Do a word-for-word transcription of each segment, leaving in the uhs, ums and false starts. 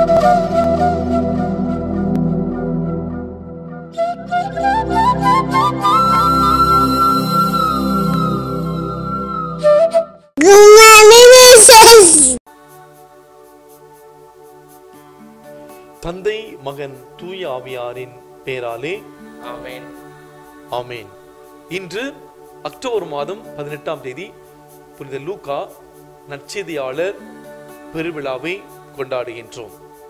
தந்தை, மகன், தூய ஆவியாரின் பெயராலே ஆமென். ஆமென். இன்று அக்டோபர் மாதம் பதினெட்டாம் தேதி புனித லூக்கா நற்செய்தியாளர் பெருவிழாவை கொண்டாடுகின்றோம்.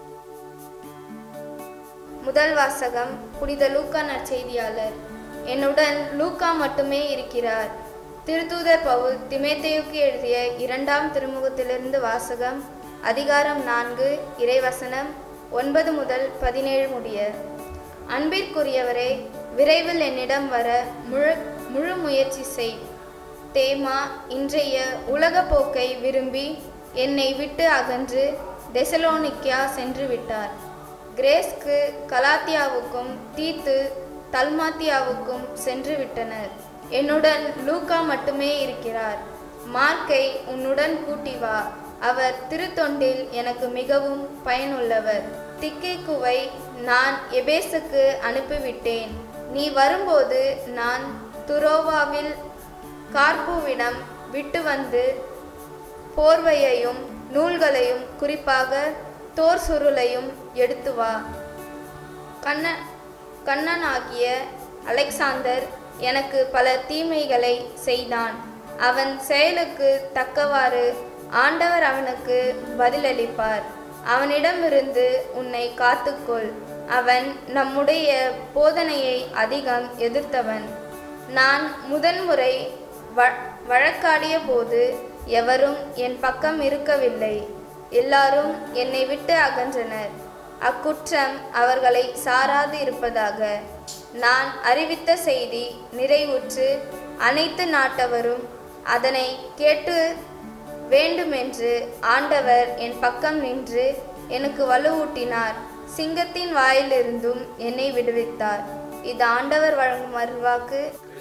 முதல் வாசகம் புனித லூக்கா நற்செய்தியாளர். என்னுடன் லூக்கா மட்டுமே இருக்கிறார். திருத்தூதர் பவுல் திமோத்தேயுவுக்கு எழுதிய இரண்டாம் திருமுகத்திலிருந்து வாசகம். அதிகாரம் நான்கு, இறைவசனம் ஒன்பது முதல் பதினேழு முடிய. அன்பிற்குரியவரே, விரைவில் என்னிடம் வர முழு முழு முயற்சி செய். தேமா இன்றைய உலக போக்கை விரும்பி என்னை விட்டு அகன்று தெசலோனிக்கா சென்று விட்டார். கிரேஸ்க்கு கலாத்தியாவுக்கும் தீத்து தல்மாத்தியாவுக்கும் சென்று விட்டனர். என்னுடன் லூக்கா மட்டுமே இருக்கிறார். மார்க்கை உன்னுடன் கூட்டி வா. அவர் திருத்தொண்டில் எனக்கு மிகவும் பயனுள்ளவர். திக்கேக்குவை நான் எபேசுக்கு அனுப்பிவிட்டேன். நீ வரும்போது நான் துரோவாவில் கார்புவிடம் விட்டு வந்து போர்வையையும் நூல்களையும் குறிப்பாக தோர் சுருளையும் எடுத்து வா. கண்ண கண்ணனாகிய அலெக்சாந்தர் எனக்கு பல தீமைகளை செய்தான். அவன் செயலுக்கு தக்கவாறு ஆண்டவர் அவனுக்கு பதிலளிப்பார். அவனிடமிருந்து உன்னை காத்துக்கொள். அவன் நம்முடைய போதனையை அதிகம் எதிர்த்தவன். நான் முதன்முறை வ வழக்காடிய போது எவரும் என் பக்கம் இருக்கவில்லை. எல்லாரும் என்னை விட்டு அகன்றனர். அக்குற்றம் அவர்களை சாராது இருப்பதாக. நான் அறிவித்த செய்தி நிறைவுற்று அனைத்து நாட்டவரும் அதனை கேட்டு வேண்டுமென்று ஆண்டவர் என் பக்கம் நின்று எனக்கு வலுவூட்டினார். சிங்கத்தின் வாயிலிருந்தும் என்னை விடுவித்தார். இது ஆண்டவர் வழங்கும் அருள்வாக்கு.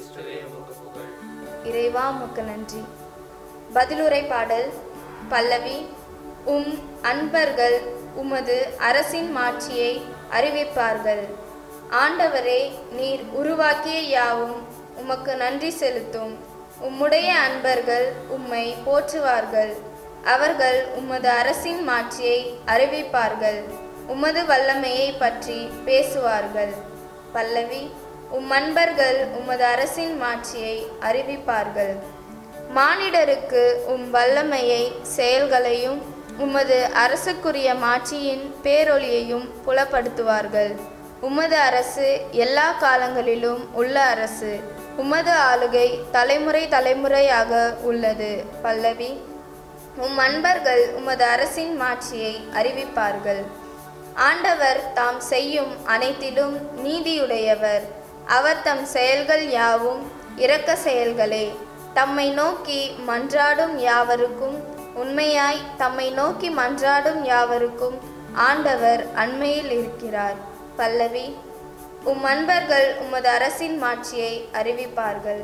இறைவா உமக்கு நன்றி. பதிலுரை பாடல். பல்லவி. உம் அன்பர்கள் உமது அரசின் மாட்சியை அறிவிப்பார்கள். ஆண்டவரே, நீர் உருவாக்கிய யாவும் உமக்கு நன்றி செலுத்தும். உம்முடைய அன்பர்கள் உம்மை போற்றுவார்கள். அவர்கள் உமது அரசின் மாட்சியை அறிவிப்பார்கள். உமது வல்லமையை பற்றி பேசுவார்கள். பல்லவி. உம் அன்பர்கள் உமது அரசின் மாட்சியை அறிவிப்பார்கள். மானிடருக்கு உம் வல்லமையை செயல்களையும் உமது அரசுக்குரிய மாட்சியின் பேரொளியையும் புலப்படுத்துவார்கள். உமது அரசு எல்லா காலங்களிலும் உள்ள அரசு. உமது ஆளுகை தலைமுறை தலைமுறையாக உள்ளது. பல்லவி. உம் அன்பர்கள் உமது அரசின் மாட்சியை அறிவிப்பார்கள். ஆண்டவர் தாம் செய்யும் அனைத்திலும் நீதியுடையவர். அவர் தம் செயல்கள் யாவும் இரக்க செயல்களே. தம்மை நோக்கி மன்றாடும் யாவருக்கும் உண்மையாய் தம்மை நோக்கி மன்றாடும் யாவருக்கும் ஆண்டவர் அண்மையில் இருக்கிறார். பல்லவி. உம் அன்பர்கள் உமது அரசின் மாட்சியை அறிவிப்பார்கள்.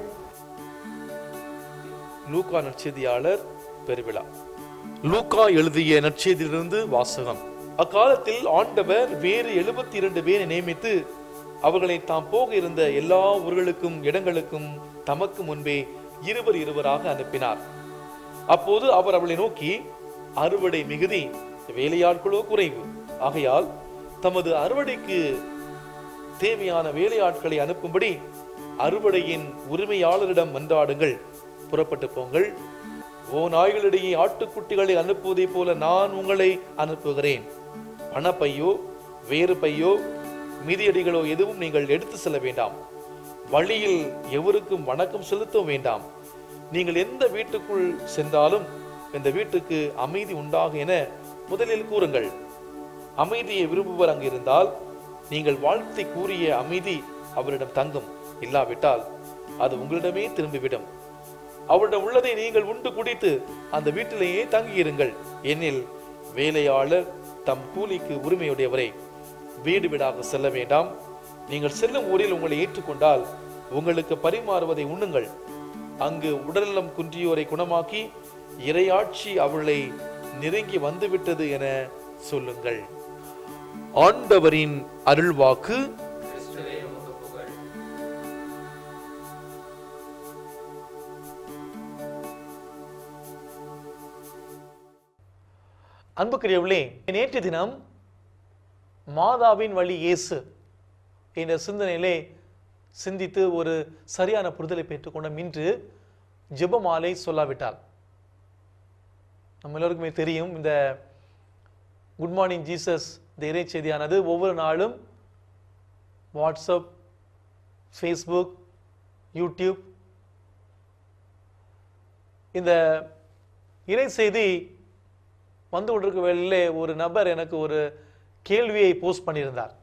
லூக்கா நற்செய்தியாளர் பெருவிழா. லூக்கா எழுதிய நற்செய்தியிலிருந்து வாசகம். அக்காலத்தில் ஆண்டவர் வேறு எழுபத்தி இரண்டு பேரை நியமித்து அவர்களை தாம் போக இருந்த எல்லா ஊர்களுக்கும் இடங்களுக்கும் தமக்கு முன்பே இருவர் இருவராக அனுப்பினார். அப்போது அவர் அவளை நோக்கி, அறுவடை மிகுதி, வேலையாட்களோ குறைவு. ஆகையால் தமது அறுவடைக்கு தேவையான வேலையாட்களை அனுப்பும்படி அறுவடையின் உரிமையாளரிடம் மன்றாடுங்கள். புறப்பட்டு போங்கள். ஓ நாய்களிடையே ஆட்டுக்குட்டிகளை அனுப்புவதை போல நான் உங்களை அனுப்புகிறேன். பணப்பையோ வேறு பையோ மிதியடிகளோ எதுவும் நீங்கள் எடுத்து செல்ல வேண்டாம். வழியில் எவருக்கும் வணக்கம் செலுத்த வேண்டாம். நீங்கள் எந்த வீட்டுக்குள் சென்றாலும் இந்த வீட்டுக்கு அமைதி உண்டாக என முதலில் கூறுங்கள். அமைதியை விரும்புவர் அங்கு இருந்தால் நீங்கள் வாழ்த்தை கூறிய அமைதி அவரிடம் தங்கும். இல்லாவிட்டால் அது உங்களிடமே திரும்பிவிடும். அவரிடம் உள்ளதை நீங்கள் உண்டு குடித்து அந்த வீட்டிலேயே தங்கியிருங்கள். எனில் வேலையாளர் தம் கூலிக்கு உரிமையுடையவரே. வீடு வீடாக செல்ல வேண்டாம். நீங்கள் செல்லும் ஊரில் உங்களை ஏற்றுக்கொண்டால் உங்களுக்கு பரிமாறுவதை உண்ணுங்கள். அங்கு உடல்நலம் குன்றியோரை குணமாக்கி இறையாட்சி அவளை நெருங்கி வந்துவிட்டது என சொல்லுங்கள். ஆண்டவரின் அருள்வாக்கு. அன்புக்குரியவர்களே, நேற்று தினம் மாதாவின் வழி இயேசு என்ற சிந்தனையிலே சிந்தித்து ஒரு சரியான புரிதலை பெற்றுக்கொண்ட இன்று ஜெபமாலை சொல்லாவிட்டால், நம்ம எல்லோருக்குமே தெரியும், இந்த குட் மார்னிங் ஜீசஸ் இந்த இறை செய்தியானது ஒவ்வொரு நாளும் வாட்ஸ்அப், ஃபேஸ்புக், யூடியூப் இந்த இறை செய்தி வந்து கொண்டிருக்க வேளையிலே ஒரு நபர் எனக்கு ஒரு கேள்வியை போஸ்ட் பண்ணியிருந்தார்.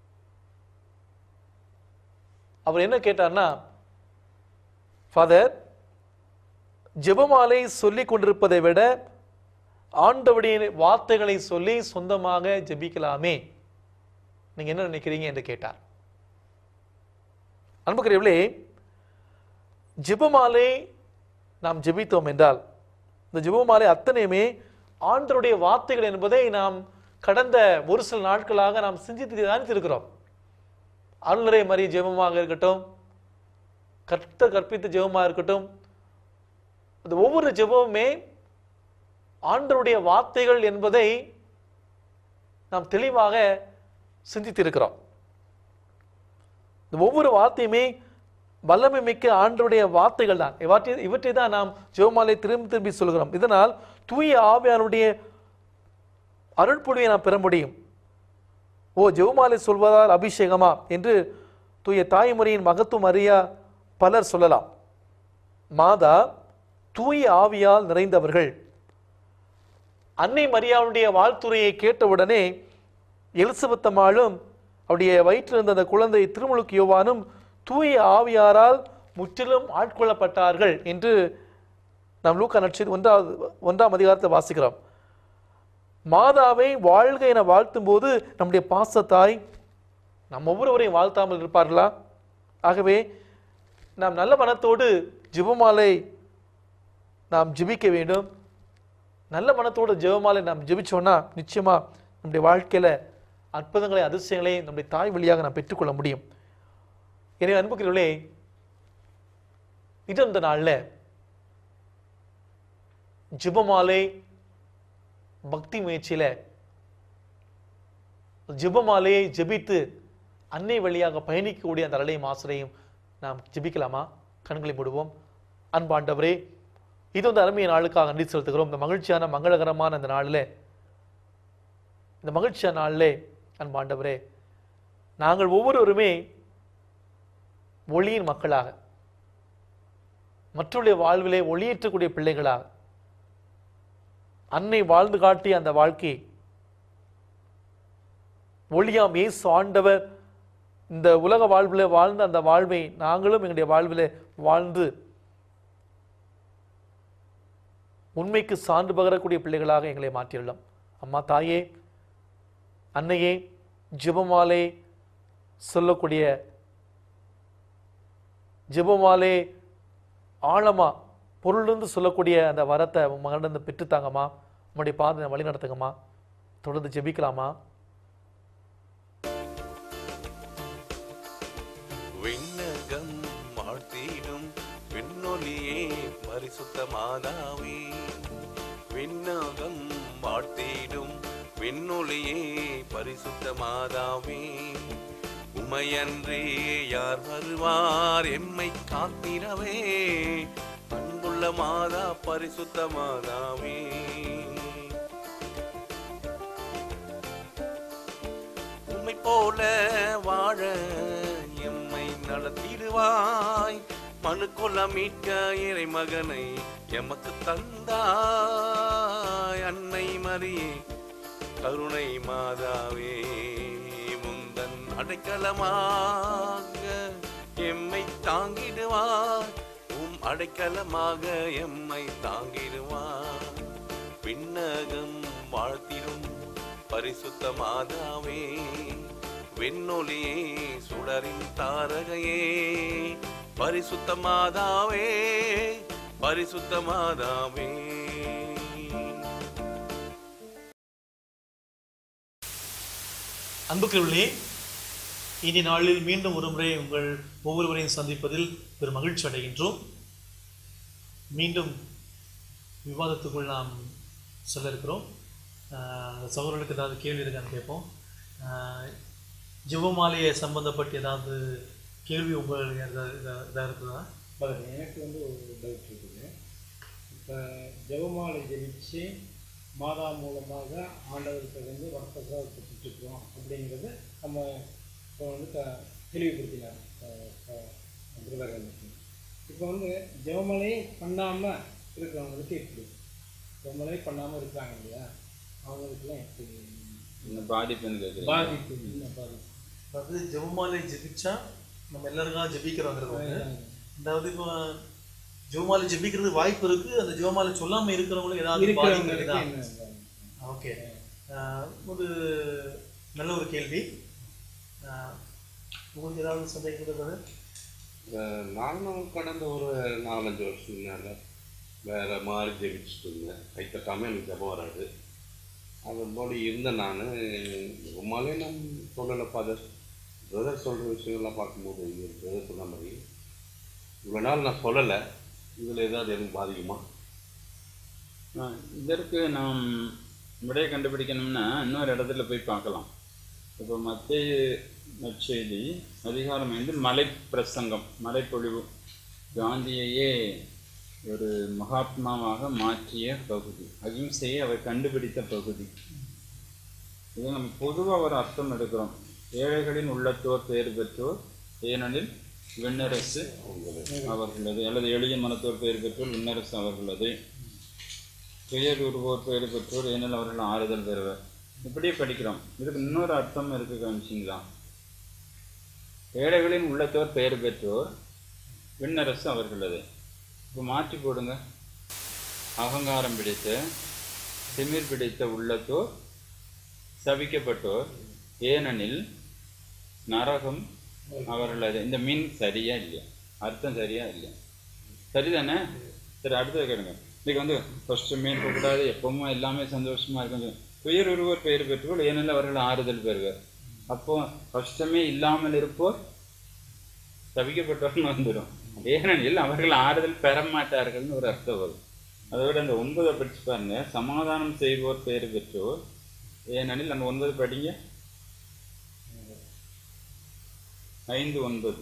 அவர் என்ன கேட்டார்னா, ஃபாதர், ஜெபமாலை சொல்லிக் கொண்டிருப்பதை விட ஆண்டவருடைய வார்த்தைகளை சொல்லி சொந்தமாக ஜெபிக்கலாமே, நீங்க என்ன நினைக்கிறீங்க என்று கேட்டார். அன்புக்குரியவர்களே, ஜெபமாலை நாம் ஜெபித்தோம் என்றால் இந்த ஜெபமாலை அத்தனையுமே ஆண்டவருடைய வார்த்தைகள் என்பதை நாம் கடந்த ஒரு சில நாட்களாக நாம் சிந்தித்து தியானித்திருக்கிறோம். அருள்நிறை மரி ஜெபமாக இருக்கட்டும், கர்த்தர் கற்பித்த ஜெபமாக இருக்கட்டும், அந்த ஒவ்வொரு ஜெபமுமே ஆண்டவருடைய வார்த்தைகள் என்பதை நாம் தெளிவாக சிந்தித்திருக்கிறோம். இந்த ஒவ்வொரு வார்த்தையுமே வல்லமை மிக்க ஆண்டவருடைய வார்த்தைகள் தான். இவற்றை இவற்றை தான் நாம் ஜெபமாலை திரும்பி திரும்பி சொல்கிறோம். இதனால் தூய ஆவியானுடைய அருள்பொழிவை நாம் பெற முடியும். ஓ, ஜெபமாலை சொல்வதால் அபிஷேகமா என்று தூய தாய்மொழியின் மகத்துவம் அறியா பலர் சொல்லலாம். மாதா தூய ஆவியால் நிறைந்தவர்கள். அன்னை மரியாளுடைய வாழ்த்துறையை கேட்டவுடனே எலிசபெத் அம்மாளும் அவருடைய வயிற்றிலிருந்த அந்த குழந்தை திருமுழுக்கு யோவானும் தூய ஆவியாரால் முற்றிலும் ஆட்கொள்ளப்பட்டார்கள் என்று நாம் லூக்கா நற்செய்தி ஒன்றாவது ஒன்றாம் அதிகாரத்தை வாசிக்கிறோம். மாதாவை வாழ்க என வாழ்த்தும் போது நம்முடைய பாசத்தாய் நம் ஒவ்வொருவரையும் வாழ்த்தாமல் இருப்பார்களா? ஆகவே நாம் நல்ல மனத்தோடு ஜெபமாலை நாம் ஜெபிக்க வேண்டும். நல்ல மனத்தோடு ஜெபமாலை நாம் ஜெபிச்சோம்னா நிச்சயமா நம்முடைய வாழ்க்கையில அற்புதங்களை, அதிசயங்களை நம்முடைய தாய் வழியாக நாம் பெற்றுக்கொள்ள முடியும். எனவே அன்புக்குரியவர்களே, இது இந்த நாளில் ஜெபமாலை பக்தி முயற்சியில ஜெபமாலையை ஜெபித்து அன்னை வழியாக பயணிக்கக்கூடிய அந்த அருளையும் ஆசிரையும் நாம் ஜெபிக்கலாமா? கண்களை மூடுவோம். அன்பாண்டவரே, இது வந்து அருமைய நாளுக்காக நன்றி செலுத்துகிறோம். இந்த மகிழ்ச்சியான மங்களகரமான இந்த நாளில் இந்த மகிழ்ச்சியான நாளிலே அன்பாண்டவரே, நாங்கள் ஒவ்வொருவருமே ஒளியின் மக்களாக, மற்றவருடைய வாழ்விலே ஒளியேற்றக்கூடிய பிள்ளைகளாக, அன்னை வாழ்ந்து காட்டிய அந்த வாழ்க்கை ஒளியாம் இயேசு ஆண்டவர் இந்த உலக வாழ்விலே வாழ்ந்த அந்த வாழ்வை நாங்களும் எங்களுடைய வாழ்விலே வாழ்ந்து உண்மைக்கு சான்று பகரக்கூடிய பிள்ளைகளாக எங்களை மாற்றியுள்ளோம். அம்மா தாயே, அன்னையே, ஜெபமாலை சொல்லக்கூடிய ஜெபமாலை ஆழமா பொருளிலிருந்து சொல்லக்கூடிய அந்த வரத்தை மகனிருந்து பெற்றுத்தாங்கம்மா. உங்களுடைய பாதை வழி நடத்துங்கம்மா. தொடர்ந்து ஜெபிக்கலாமா? விண்ணகம் வாழ்த்திடும் விண்ணொலியே பரிசுத்த மாதாவே, விண்ணகம் வாழ்த்திடும் விண்ணொலியே பரிசுத்த மாதாவே, உமையன்றே யார் வருவார் எம்மை காத்திடவே, அன்புள்ள மாதா பரிசுத்த மாதாவே. உம்மை போல வாழ எம்மை நடத்திடுவாய், மனு கொள்ள மீட்க இறை மகனை எமக்கு தந்தாய். அன்னை மரியே கருணை மாதாவே, முந்தன் அடைக்கலமாக எம்மை தாங்கிடுவார், உம் அடைக்கலமாக எம்மை தாங்கிடுவார். விண்ணகம் வாழ்த்திடும் பரிசுத்த மாதாவே, விண்ணொலியே சுடரின் தாரகையே பரிசுத்த மாதாவே, பரிசுத்த மாதாவே. அன்புக்குள்ளே இனி நாளில் மீண்டும் ஒரு முறை உங்கள் ஒவ்வொருவரையும் சந்திப்பதில் பெரும் மகிழ்ச்சி அடைகின்றோம். மீண்டும் விவாதத்துக்குள் நாம் சொல்ல இருக்கிறோம். சகோதரர்களுக்கு ஏதாவது கேள்வி இருக்கான்னு கேட்போம். ஜெபமாலையை சம்பந்தப்பட்டு ஏதாவது கேள்வி உங்களுக்கு இதாக இருக்குதா? எனக்கு வந்து ஒரு டவுட் இருக்குது. இப்போ ஜெபமாலை ஜெபிச்சு மாதா மூலமாக ஆண்டவருக்கு வந்து வரப்பிரசாதத்தை பெற்றுக்கிறோம் அப்படிங்கிறது நம்ம இப்போ வந்து க தெளிவுபடுத்தினார் திருவரங்கத்துக்கு. இப்போ வந்து ஜெபமலை பண்ணாமல் இருக்கிறவங்களுக்கு எப்படி, ஜெபமலை பண்ணாமல் இருக்கிறாங்க இல்லையா, அவங்களுக்குலாம் எப்படி பாதிப்பு பாதிப்பு என்ன பாதிப்பு? அதாவது ஜெபமாலை ஜெபிச்சா நம்ம எல்லாருக்கும் ஜெபிக்கிறோங்கிறது. அதாவது இப்போ ஜெபமாலை ஜெபிக்கிறது வாய்ப்பு இருக்கு, அந்த ஜெபமாலை சொல்லாமல் இருக்கிறவங்களுக்கு ஏதாவது பாதிப்பு இருக்குதா? ஓகே, ஒரு நல்ல ஒரு கேள்வி. உங்களுக்கு ஏதாவது சந்தேகம் இருக்கிறது? நானும் கடந்த ஒரு நாலஞ்சு வருஷம் முன்னாடி வேறு மாதிரி ஜெபிச்சுட்டு இருந்தேன். கைத்தட்டாமல் எனக்கு ஜபம் வராது. அதன் போல் இருந்தேன் நான். ரொம்பவே நான் சொல்லலை ஃபாதர். பிரதர் சொல்கிற விஷயங்கள்லாம் பார்க்கும்போது இது பிரதர் சொன்ன மாதிரி இவ்வளோ நாள் நான் சொல்லலை. இதில் ஏதாவது எனக்கு பாதிக்குமா? இதற்கு நாம் விடையை கண்டுபிடிக்கணும்னா இன்னொரு இடத்துல போய் பார்க்கலாம். இப்போ மத்திய நற்செய்தி அதிகாரம் வந்து மலை பிரசங்கம், மலைப்பொழிவு, காந்தியையே ஒரு மகாத்மாவாக மாற்றிய பகுதி, அகிம்சையை அவர் கண்டுபிடித்த பகுதி. இது நம்ம பொதுவாக ஒரு அர்த்தம் எடுக்கிறோம். ஏழைகளின் உள்ளத்தோர் பேர் பெற்றோர் ஏனெனில் விண்ணரசு அவர்களது, அல்லது எளிய மனத்தோர் பேர் பெற்றோர் விண்ணரசு அவர்களது, துயர் உருவோர் பேர் பெற்றோர் ஏனெனில் அவர்கள் ஆறுதல் பெறுவர். இப்படியே படிக்கிறோம். இதுக்கு இன்னொரு அர்த்தம் இருக்கு, கவனிச்சிங்களா? ஏழைகளின் உள்ளத்தோர் பெயர் பெற்றோர் விண்ணரசு அவர்களது. இப்போ மாற்றி போடுங்க. அகங்காரம் பிடித்த திமிர் பிடித்த உள்ளத்தோர் சபிக்கப்பட்டோர் ஏனெனில் நரகம் அவர்களது. இந்த மீன் சரியா இல்லையா? அர்த்தம் சரியா இல்லையா? சரிதானே? சரி, அடுத்தது கேளுங்க. இன்னைக்கு வந்து ஃபர்ஸ்ட் மீன் போகக்கூடாது, எப்பவுமே எல்லாமே சந்தோஷமா இருக்கும். துயர் ஒருவர் பெயர் பெற்றோர் ஏனெனில் அவர்கள் ஆறுதல் பெறுவர். அப்போ கஷ்டமே இல்லாமல் இருப்போர் சபிக்கப்பட்டோர்னு வந்துடும். ஏனெனில் அவர்கள் ஆறுதல் பெற மாட்டார்கள்னு ஒரு அர்த்தம் வரும். அதோட அந்த ஒன்பதை படிச்சு பாருங்க. சமாதானம் செய்வோர் பெயர் பெற்றோர் ஏனெனில் அந்த ஒன்பது படிங்க. ஐந்து ஒன்பது.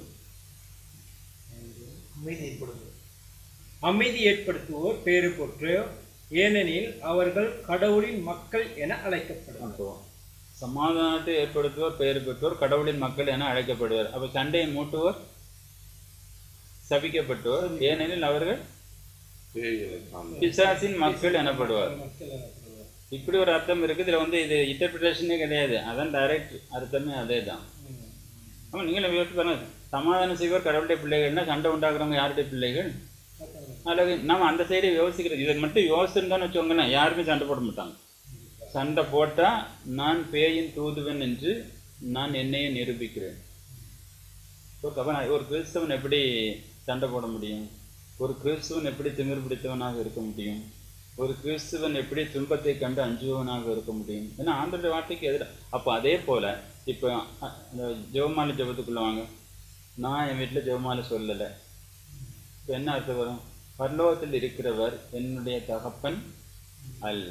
அமைதி ஏற்படுத்துவோர் பேறு பெற்றோர் ஏனெனில் அவர்கள் கடவுளின் மக்கள் என அழைக்கப்படுவார். சமாதானத்தை ஏற்படுத்துவோர் பெயர் பெற்றோர் கடவுளின் மக்கள் என அழைக்கப்படுவார். அப்ப சண்டையை மூட்டுவோர் சபிக்கப்பட்டோர் ஏனெனில் அவர்கள் பிசாசின் மக்கள் எனப்படுவார். இப்படி ஒரு அர்த்தம் இருக்கு. இதுல வந்து இது இன்டர்பிரேஷனே கிடையாது, அதான் டைரக்ட் அர்த்தமே அதே தான். ஆமா, நீங்களும் யோசிச்சு பாருங்க. சமாதானம் செய்வோர் கடவுளுடைய பிள்ளைகள்னா சண்டை உண்டாக்குறவங்க யாருடைய பிள்ளைகள்? அல்லது நம்ம அந்த சைடு யோசிக்கிறது. இதை மட்டும் யோசிச்சுன்னு வச்சோங்கன்னா யாருமே சண்டை போட மாட்டாங்க. சண்டை போட்டா நான் பேயின் தூதுவன் என்று நான் என்னையே நிரூபிக்கிறேன். ஒரு கிறிஸ்தவன் எப்படி சண்டை போட முடியும்? ஒரு கிறிஸ்துவன் எப்படி திமிர் பிடித்தவனாக இருக்க முடியும்? ஒரு கிறிஸ்துவன் எப்படி துன்பத்தை கண்டு அஞ்சுவனாக இருக்க முடியும்? ஏன்னா ஆண்டோட வார்த்தைக்கு எதிராக. அப்போ அதே போல இப்போ இந்த ஜெபமாலை ஜெபத்துக்குள்ள வாங்க. நான் என் வீட்டில் ஜெபமாலை சொல்லலை. இப்போ என்ன அர்த்தம் வரும்? பரலோகத்தில் இருக்கிறவர் என்னுடைய தகப்பன் அல்ல.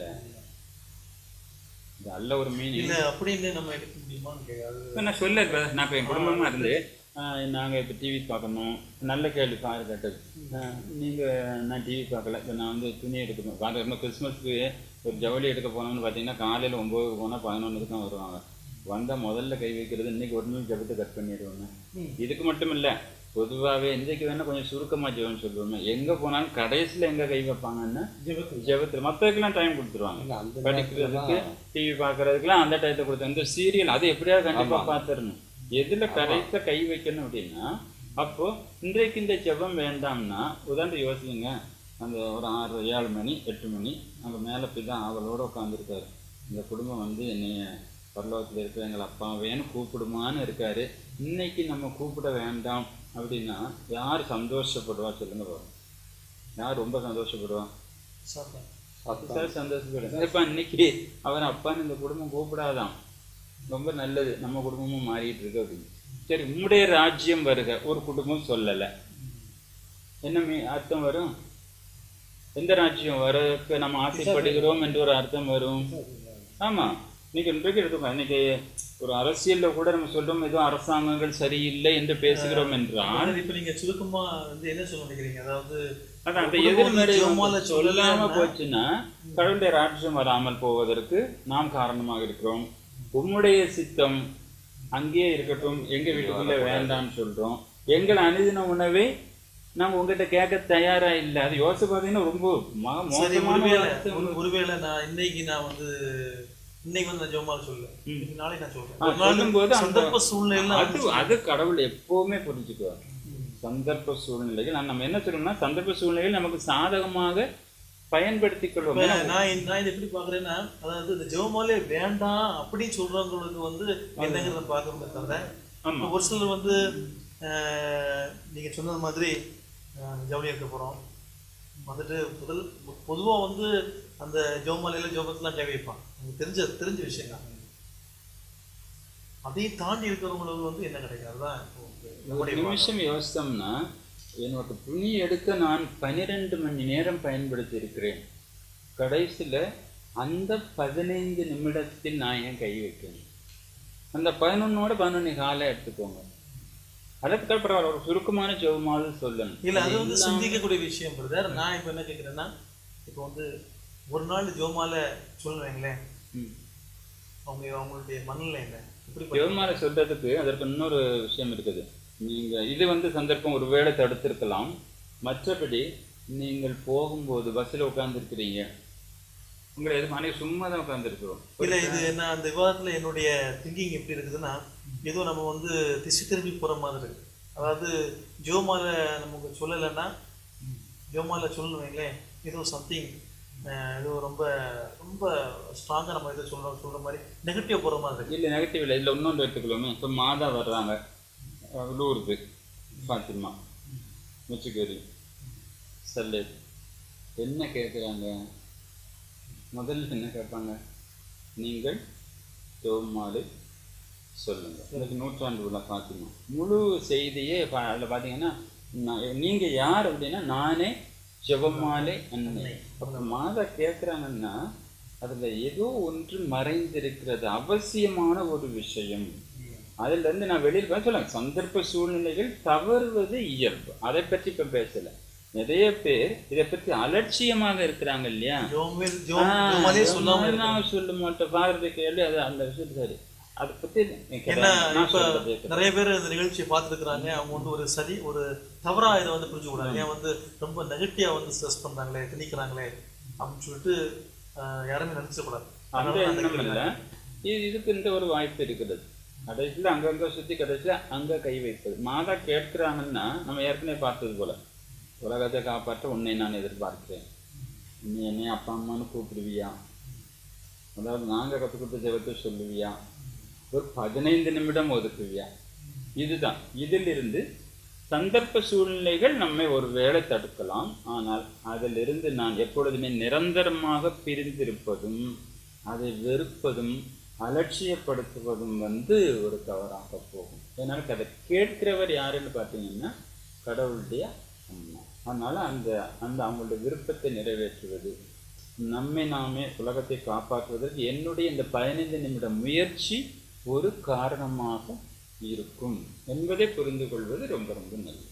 இது அல்ல ஒரு மீன் இல்லை அப்படின்னு நம்ம எடுக்க முடியுமா? நான் சொல்ல நான் இப்போ என் குடும்பமாக இருந்து நாங்கள் இப்போ டிவி பார்க்கணும். நல்ல கேள்வி காரு கேட்டது. நீங்கள் நான் டிவி பார்க்கல. இப்போ நான் வந்து துணி எடுக்கணும். பார்க்கணும். கிறிஸ்மஸ்க்கு ஒரு ஜவுளி எடுக்க போனோம்னு பார்த்தீங்கன்னா காலையில் ஒம்போதுக்கு போனால் பதினொன்றுக்கு தான் வருவாங்க. வந்தால் முதல்ல கை வைக்கிறது இன்னைக்கு ஒரு நாள் ஜபத்தை கட் பண்ணிடுவோங்க. இதுக்கு மட்டும் இல்லை, பொதுவாகவே இன்றைக்கு வேணால் கொஞ்சம் சுருக்கமாக ஜெபம் சொல்லுவோமே. எங்கே போனாலும் கடைசியில் எங்கே கை வைப்பாங்கன்னா ஜெபத்தில். மற்றதுக்கெல்லாம் டைம் கொடுத்துருவாங்க. படிக்கிறதுக்கு டிவி பார்க்கறதுக்குலாம் அந்த டயத்தை கொடுத்து. இந்த சீரியல் அது எப்படியாவது கண்டிப்பாக பார்த்துடணும். எதில் கடைசியில் கை வைக்கணும் அப்படின்னா அப்போ இன்றைக்கு இந்த ஜெபம் வேண்டாம்னா உதாரணம் யோசிங்க. அந்த ஒரு ஆறு ஏழு மணி எட்டு மணி அங்கே மேலே போய் தான் அவளோட உட்காந்துருக்காரு. இந்த குடும்பம் வந்து என்னைய பரலோகத்தில் இருக்கிற எங்கள் அப்பாவேன்னு கூப்பிடுமான்னு இருக்காரு. இன்னைக்கு நம்ம கூப்பிட வேண்டாம் அப்படின்னா யார் சந்தோஷப்படுவா சொல்லுங்க போகிறோம்? யார் ரொம்ப சந்தோஷப்படுவா? சார் சந்தோஷப்படுவா. இப்போ இன்னைக்கு அவர் அப்பான்னு இந்த குடும்பம் கூப்பிடாதான். ரொம்ப நல்லது, நம்ம குடும்பமும் மாறிட்டு இருக்கு அப்படின்னு. சரி, உம்முடைய ராஜ்யம் வருக ஒரு குடும்பம் சொல்லலை, என்ன மீ அர்த்தம் வரும்? எந்த ராஜ்யம் வரக்கு நம்ம ஆசைப்படுகிறோம் என்று ஒரு அர்த்தம் வரும். ஆமா, இன்னைக்கு இன்றைக்கு எடுத்துக்கோ, இன்னைக்கு ஒரு அரசியல்ல கூட நம்ம சொல்றோம் ஏதோ அரசாங்கங்கள் சரியில்லை என்று பேசுகிறோம் என்றால், இப்ப நீங்க சுருக்கமா வந்து என்ன சொல்ல நினைக்கிறீங்க? அதாவது அதான் அந்த எதிர்மறை சொல்லாம போச்சுன்னா கடவுளுடைய ராஜ்யம் வராமல் போவதற்கு நாம் காரணமாக இருக்கிறோம். உம்முடைய சித்தம் அங்கேயே இருக்கட்டும், எங்க வீட்டுக்குள்ள வேண்டாம்னு சொல்றோம். எங்கள் அனுதின உணவை நாங்க உங்ககிட்ட கேட்க தயாரா இல்லை. அது யோசிச்சு பார்த்தீங்கன்னா ரொம்ப மோசமான. ஒருவேளை நான் இன்னைக்கு நான் வந்து இன்னைக்கு வந்து நான் ஜெபமாலை சொல்ல, நாளைக்கு நான் சொல்றேன் சொல்லும்போது சந்தர்ப்ப சூழ்நிலை அது அது கடவுள் எப்பவுமே புரிஞ்சுக்குவார். சந்தர்ப்ப சூழ்நிலைகள் நம்ம என்ன சொல்லணும்னா, சந்தர்ப்ப சூழ்நிலைகள் நமக்கு சாதகமாக பயன்படுத்திக் கொள்வோம். நான் நான் இதை எப்படி பாக்குறேன்னா, அதாவது இந்த ஜெபமாலே வேண்டாம் அப்படின்னு சொல்றவங்களுக்கு வந்து என்னங்கிறத பாக்குறோமே தவிர, ஒரு சிலர் வந்து நீங்க சொன்னது மாதிரி ஜவுளி இருக்க போறோம் வந்துட்டு முதல் பொதுவா வந்து அந்த ஜெபமாலையில ஜெபத்தெல்லாம் கை வைப்பான், தெரிஞ்ச தெரிஞ்ச விஷயம் தான். அதையும் தாண்டி இருக்கிறவங்களுக்கு வந்து என்ன கிடைக்காதுதான். ஒரு நிமிஷம் யோசித்தோம்னா, என்னோட துணி எடுக்க நான் பன்னிரெண்டு மணி நேரம் பயன்படுத்தி இருக்கிறேன். கடைசியில் அந்த பதினைந்து நிமிடத்தில் நான் ஏன் கை வைக்கணும்? அந்த பதினொன்னோட பதினொன்று காலை எடுத்துக்கோங்க. அதற்கு பரவாயில்ல, ஒரு சுருக்கமான ஜெபமாலை சொல்லணும். இல்லை, அது வந்து சிந்திக்கக்கூடிய விஷயம் பிரதர். நான் இப்போ என்ன கேட்குறேன்னா, இப்போ வந்து ஒரு நாள் ஜெபமாலை சொல்லுவேங்களேன், அவங்க அவங்களுடைய மனநிலை என்ன? ஜெபமாலை சொல்றதுக்கு அதற்கு இன்னொரு விஷயம் இருக்குது. நீங்க இது வந்து சந்தர்ப்பம் ஒருவேளை தடுத்திருக்கலாம். மற்றபடி நீங்கள் போகும்போது பஸ்ஸில் உட்கார்ந்துருக்கிறீங்க, உங்களை எது மனைவி சும்மா தான் உட்காந்துருக்கிறோம். இல்லை, இது என்ன அந்த விவாதத்தில் என்னுடைய திங்கிங் எப்படி இருக்குதுன்னா, ஏதோ நம்ம வந்து திசை திரும்பி போகிற மாதிரி இருக்கு. அதாவது ஜெபமாலை நமக்கு சொல்லலைன்னா, ஜெபமாலை சொல்லணுங்களேன் ஏதோ சம்திங் ஏதோ ரொம்ப ரொம்ப ஸ்ட்ராங்காக நம்ம எதோ சொல்ற சொல்கிற மாதிரி நெகட்டிவ் போகிற மாதிரி இருக்கு. இல்லை, நெகட்டிவ் இல்லை. இதில் இன்னொன்று எடுத்துக்கலாமே. இப்போ மாதா வர்றாங்க லூருக்கு, பாத்திமா, மிச்சுக்கேரி, சல்லே, என்ன கேட்குறாங்க? முதல்ல என்ன கேட்பாங்க? நீங்கள் ஜெபமாலை சொல்லுங்கள். எனக்கு நூற்றாண்டு உள்ள பாத்திமா முழு செய்தியே அதில் பார்த்தீங்கன்னா, நீங்கள் யார் அப்படின்னா, நானே ஜெபமாலை அன்னை. அப்போ மாதா கேட்குறாங்கன்னா அதில் ஏதோ ஒன்று மறைந்திருக்கிறது, அவசியமான ஒரு விஷயம். அதுல இருந்து நான் வெளியில் போய் சொல்லுங்க. சந்தர்ப்ப சூழ்நிலைகள் தவறுவது இயல்பு, அதை பற்றி இப்ப பேசல. நிறைய பேர் இதை பற்றி அலட்சியமாக இருக்கிறாங்க இல்லையா? சொல்ல மாட்டேன் பாரதி கேள்வி, அது அந்த விஷயத்து சரி. அதை பத்தி நிறைய பேர் இந்த நிகழ்ச்சியை பார்த்துருக்குறாங்க. அவங்க வந்து ஒரு சரி ஒரு தவறா இதை வந்து புரிஞ்சு கூடாது. ஏன் வந்து ரொம்ப நெகட்டிவா வந்து ஸ்ட்ரெஸ் பண்றாங்களே, திணிக்கிறாங்களே அப்படின்னு சொல்லிட்டு யாருமே நினைச்சக்கூடாது. அந்த எண்ணம் இல்லை. இது இதுக்கு இந்த ஒரு வாய்ப்பு இருக்கிறது. கடைசியில் அங்கங்கே சுற்றி கடைசியில் அங்கே கை வைப்பது. மாதா கேட்குறாங்கன்னா நம்ம ஏற்கனவே பார்த்தது போல, உலகத்தை காப்பாற்ற உன்னை நான் எதிர்பார்க்கிறேன், நீ என்னை அப்பா அம்மானு கூப்பிடுவியா, அதாவது நாங்கள் கற்றுக் கொடுத்த ஜெபத்தை சொல்லுவியா, ஒரு பதினைந்து நிமிடம் ஒதுக்குவியா, இதுதான். இதிலிருந்து சந்தர்ப்ப சூழ்நிலைகள் நம்மை ஒரு வேளை தடுக்கலாம். ஆனால் அதிலிருந்து நான் எப்பொழுதுமே நிரந்தரமாக பிரிந்திருப்பதும் அதை வெறுப்பதும் அலட்சியப்படுத்துவதும் வந்து ஒரு தவறாக போகும். ஏன்னா அதை கேட்கிறவர் யாருன்னு பார்த்தீங்கன்னா கடவுளுடைய அம்மா. அதனால அந்த அந்த அவங்களுடைய விருப்பத்தை நிறைவேற்றுவது, நம்மை நாமே உலகத்தை காப்பாற்றுவதற்கு என்னுடைய இந்த பதினைந்து நிமிட முயற்சி ஒரு காரணமாக இருக்கும் என்பதை புரிந்து கொள்வது ரொம்ப ரொம்ப நல்லது.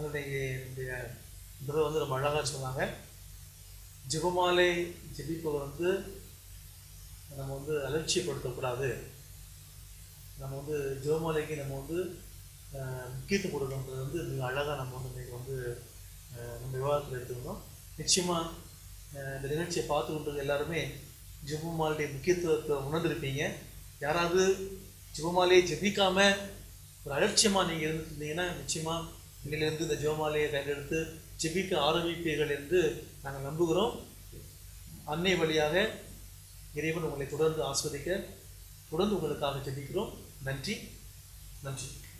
வந்து ரொம்ப அழகாக சொன்னாங்க. ஜெபமாலை ஜெபிப்பது வந்து நம்ம வந்து அலட்சியப்படுத்தக்கூடாது. நம்ம வந்து ஜெபமாலைக்கு நம்ம வந்து முக்கியத்துவம் கொடுக்கணுன்றது வந்து மிக அழகாக நம்ம வந்து இன்றைக்கி வந்து நம்ம விவாதத்தில் எடுத்துக்கணும். நிச்சயமாக இந்த நிகழ்ச்சியை பார்த்து கொண்டது எல்லாருமே ஜெபமாலையுடைய முக்கியத்துவத்தை உணர்ந்திருப்பீங்க. யாராவது ஜெபமாலையை ஜெபிக்காமல் ஒரு அலட்சியமாக நீங்கள் இருந்துருந்தீங்கன்னா நிச்சயமாக இன்னிலிருந்து இந்த ஜெபமாலையை கையெடுத்து ஜெபிக்க ஆரம்பிப்பீர்கள் என்று நாங்கள் நம்புகிறோம். அன்னை வழியாக இறைவன் உங்களை தொடர்ந்து ஆஸ்வதிக்க தொடர்ந்து உங்களுக்காக ஜெபிக்கிறோம். நன்றி நன்றி.